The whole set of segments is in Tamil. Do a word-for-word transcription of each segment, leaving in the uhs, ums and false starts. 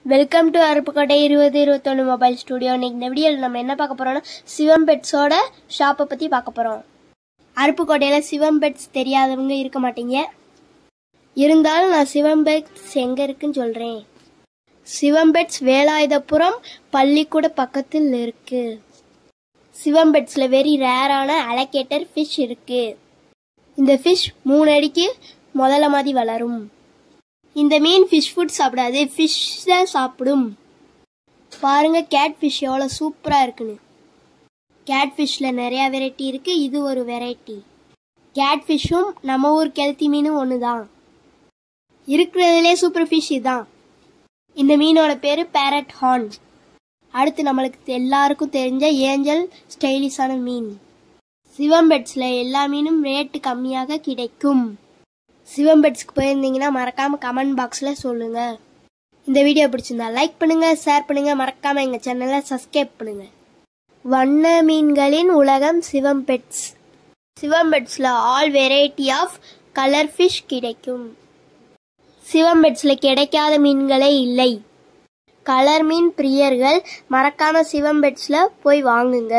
வெல்கம் டு அருப்புக்கோட்டை இருபது இருபத்தொன்னு மொபைல் ஸ்டுடியோ. இன்னைக்கு இந்த வீடியோவில் நம்ம என்ன பார்க்க போறோம்னா சிவம் பெட்ஸோட ஷாப்பை பற்றி பார்க்க போகிறோம். அருப்புக்கோட்டையில் சிவம் பெட்ஸ் தெரியாதவங்க இருக்க மாட்டீங்க. இருந்தாலும் நான் சிவம் பெட்ஸ் எங்கே இருக்குன்னு சொல்கிறேன். சிவம் பெட்ஸ் வேலாயுதபுரம் பள்ளிக்கூட பக்கத்தில் இருக்கு. சிவம் பெட்ஸில் வெரி ரேரான அலகேட்டர் ஃபிஷ் இருக்கு. இந்த ஃபிஷ் மூணு அடிக்கு முதல்ல மாதிரி வளரும். இந்த மீன் ஃபிஷ் ஃபுட் சாப்பிடாது, ஃபிஷ் தான் சாப்பிடும். பாருங்க கேட் ஃபிஷ் எவ்வளோ சூப்பராக இருக்குன்னு. கேட் ஃபிஷ்ஷில் நிறையா வெரைட்டி இருக்கு, இது ஒரு வெரைட்டி. கேட் ஃபிஷ்ஷும் நம்ம ஊர் கெளுத்தி மீனும் ஒன்று தான். இருக்கிறதுலே சூப்பர் ஃபிஷ் இதுதான். இந்த மீனோட பேர் பேரட் ஹார்ன். அடுத்து நம்மளுக்கு எல்லாருக்கும் தெரிஞ்ச ஏஞ்சல் ஸ்டைலிஷான மீன். சிவம் பெட்ஸில் எல்லா மீனும் ரேட்டு கம்மியாக கிடைக்கும். சிவம் பெட்ஸ்க்கு போயிருந்தீங்கன்னா மறக்காம கமெண்ட் பாக்ஸ்ல சொல்லுங்க. இந்த வீடியோ பிடிச்சிருந்தா லைக் பண்ணுங்க, ஷேர் பண்ணுங்க, மறக்காம எங்க சேனலை சப்ஸ்கிரைப் பண்ணுங்க. வண்ண மீன்களின் உலகம் சிவம் பெட்ஸ். சிவம் பெட்ஸ்ல all variety of colour fish கிடைக்கும். சிவம் பெட்ஸ்ல கிடைக்காத மீன்களே இல்லை. கலர் மீன் பிரியர்கள் மறக்காம சிவம் பெட்ஸ்ல போய் வாங்குங்க.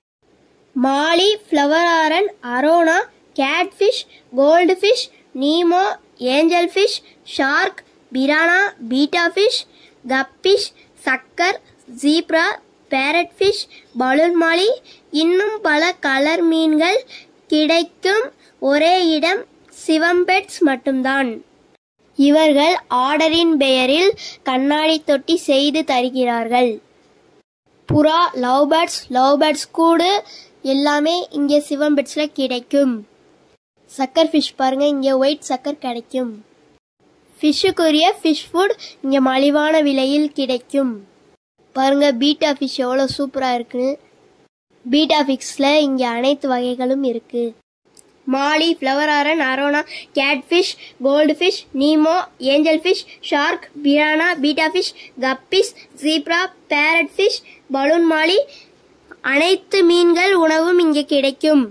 Molly, flower horn, arowana, cat fish, gold fish, Nemo, angel fish, shark, piranha, betta fish, guppies, sucker, zebra, parrot fish, balloon molly, இன்னும் பல கலர் மீன்கள் கிடைக்கும் ஒரே இடம் சிவம் பெட்ஸ் மட்டும்தான். இவர்கள் ஆர்டரின் பெயரில் கண்ணாடி தொட்டி செய்து தருகிறார்கள். புறா, லவ் பேர்ட்ஸ், லவ் பேர்ட்ஸ் கூடு எல்லாமே இங்கே சிவம் பெட்ஸ்ல கிடைக்கும். சக்கர் ஃபிஷ் பாருங்க, இங்கே ஒயிட் சக்கர் கிடைக்கும். ஃபிஷ்ஷுக்குரிய ஃபிஷ் ஃபுட் இங்கே மலிவான விலையில் கிடைக்கும். பாருங்க பீட்டா ஃபிஷ் எவ்வளோ சூப்பராக இருக்குன்னு. பீட்டா ஃபிஷ்ல இங்கே அனைத்து வகைகளும் இருக்கு. Molly, flower horn, arowana, cat fish, gold fish, Nemo, angel fish, shark, piranha, betta fish, guppies, zebra, parrot fish, balloon molly, அனைத்து மீன்கள் உணவும் இங்கே கிடைக்கும்.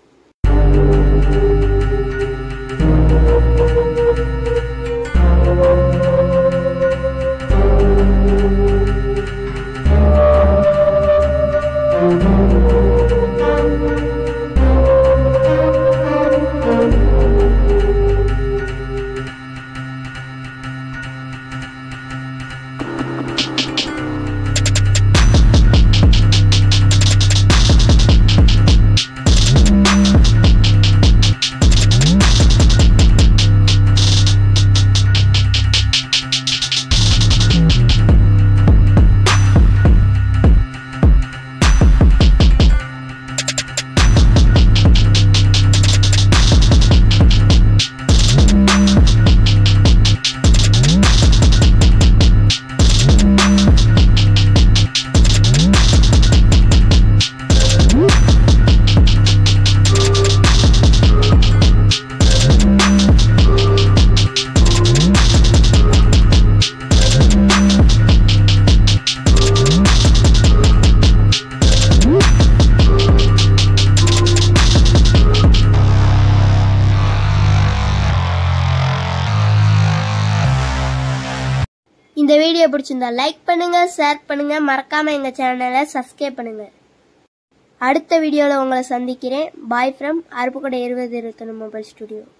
இந்த வீடியோ பிடிச்சிருந்தா லைக் பண்ணுங்க, ஷேர் பண்ணுங்க, மறக்காம எங்க சேனலை சப்ஸ்கிரைப் பண்ணுங்க. அடுத்த வீடியோல உங்களை சந்திக்கிறேன். பாய் ஃப்ரம் அருப்புக்கோட்டை இருபது இருபத்தொன்னு மொபைல் ஸ்டுடியோ.